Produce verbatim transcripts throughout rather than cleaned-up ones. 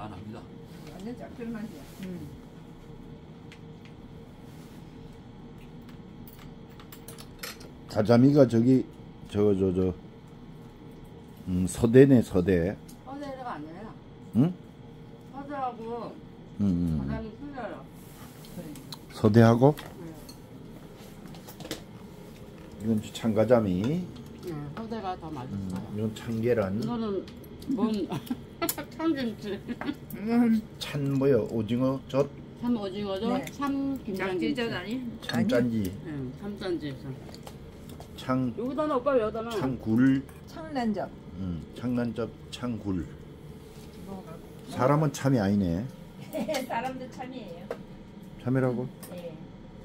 안 합니다. 완전 짭조름하지. 음. 가자미가 저기 저거 저 저 음, 서대네 서대. 서대가 아니라. 응? 서대하고 음, 음. 가자미 틀려요. 서대하고 네. 이건 참가자미. 네, 서대가 더 맛있어요. 음, 이건 참계란. 이거는 뭔 참김치. 찬 뭐요? 오징어 젓? 참 오징어죠? 네. 참 김장김치. 짝지젓 아니? 참짠지. 네, 참짠지. 창 여기다 놔, 오빠 여기다 놔. 창굴. 청란젓. 음, 창난젓 창굴. 사람은 참이 아니네. 사람도 참이에요. 참이라고? 네.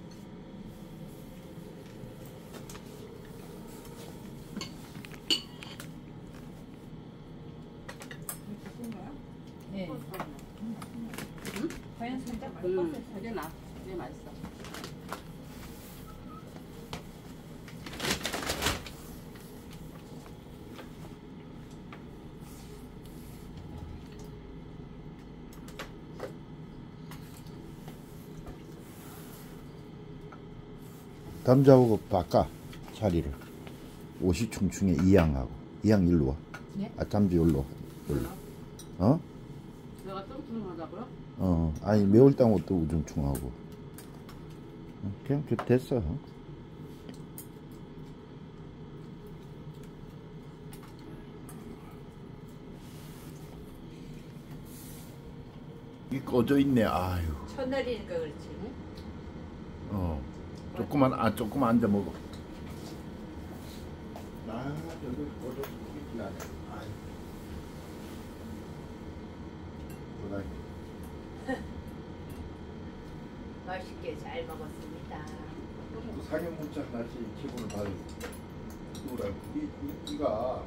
네. 응? 과연 살짝 응, 맛있어. 되게 나. 되게 맛있어. 남자하고 바꿔 자리를. 옷이 충충해 이양하고. 이양 일로 와. 네? 아 잠지 일로 와. 일로. 어? 내가 뚱뚱하다고요? 어. 아니 매울땅 옷도 우중충하고. 그냥 그 됐어. 이 꺼져 있네. 아유. 첫날이니까 그렇지. 어. 조금만 아 조금만 앉아 먹어. 아 저기 꺼져 있긴 하네. 아유. 맛있게 잘 먹었습니다. 그 상해문짝 날씨 기분을 받을 누구라 이, 이, 이가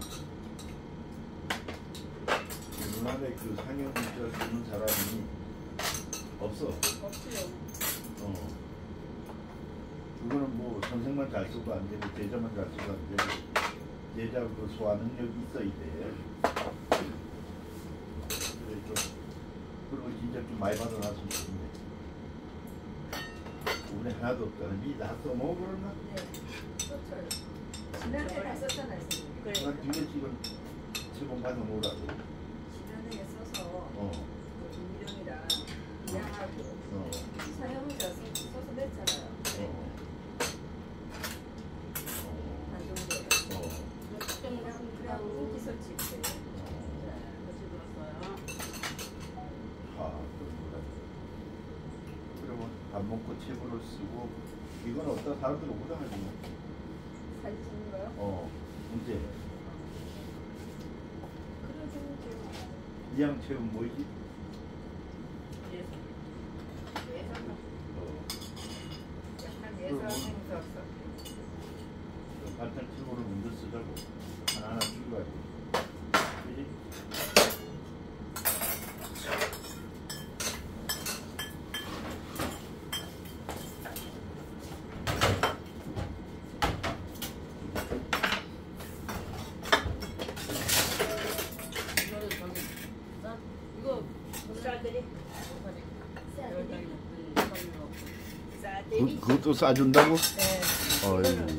우리나라에 그 상해문짝 쓰는 사람이 없어. 없어요. 어. 그거는 뭐 선생만 잘 쓰고 안 되고 제자만 잘 쓰고 안 되고 제자 그 소화 능력이 있어야 돼. 그래 좀 그리고 진짜 좀 많이 받아놨으면 좋겠네. 우리 하나도 없잖아. 니다 써먹어 그러나? 네. 썼어요. 지난해 다 썼잖아요. 그래. 나 뒤에 지금 세번 받아 놓으라고. 지난해에 써서 어. 그 임명이랑 이양하고 어. 사용자 써서 냈잖아요. 어. 한 정도. 어. 그냥 그냥 후기 설치. 아, 그렇구나. 그러면 밥 먹고 책으로 쓰고 이건 어떤 사람들 오다 하지 뭐. 사진 찍는 거요? 어. 문제. 그래도 이양 체험 뭐지? 예산. 예산. 어. 약간 예산 생각. 반찬 책으로 먼저 쓰자고. 하나하나 줄여가지고. 그지? 이거 쌀들이 쌀이 쌀들이 그, 그것도 싸준다고? 네. 어이.